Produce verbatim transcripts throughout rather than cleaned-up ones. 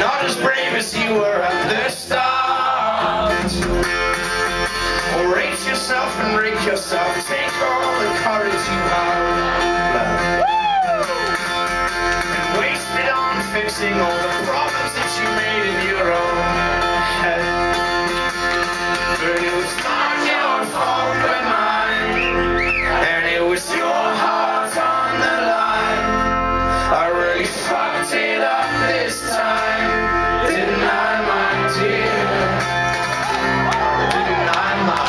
not as brave as you were at the start. Oh, rate yourself and rake yourself, take all the courage you have and waste it on fixing all the problems that you made in your own head. But it was not your fault but mine, and it was your heart on the line. I really fucked it up this time, didn't I, my dear? Didn't I, my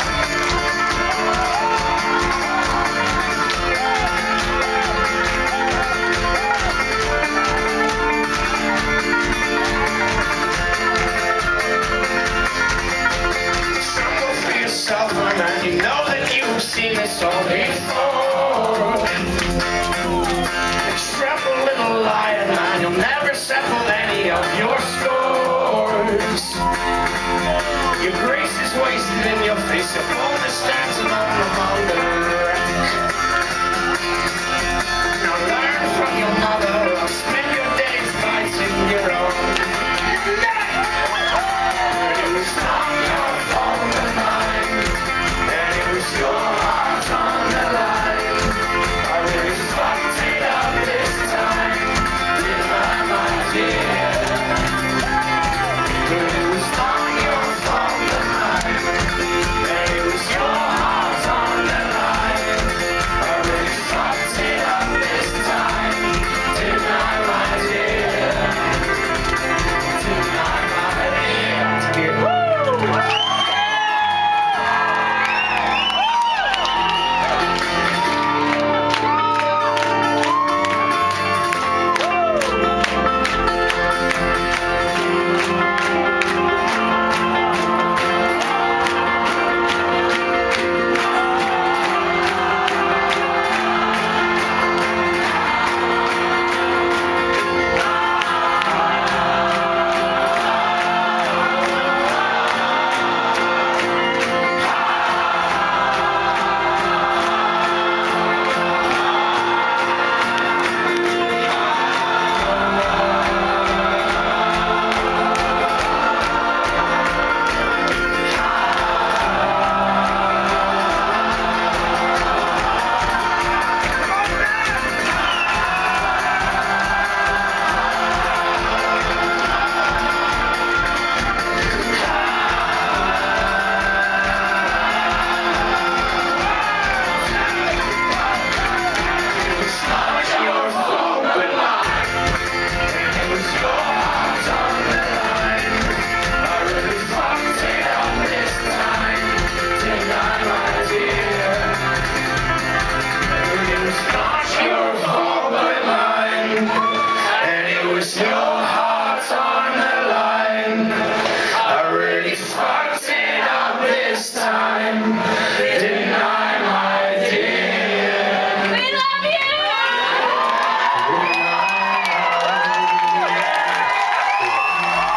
Struggle for yourself, my man, you know that you've seen this all before. Tremble, little lion man, you'll never settle any of your scores. Your grace is wasted in your face, your boldness stands alone among the wreck. Now learn from your mother, or spend your days biting your own neck. It was not your fault but mine, and it was your heart on the line. I really fucked it up this time, didn't I, my dear? But it was not your fault but mine, and it was your heart on the line. I really fucked it up this time, didn't I, my dear? Didn't I, my dear? Woo!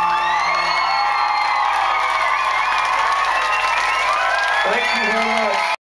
Thank you very much.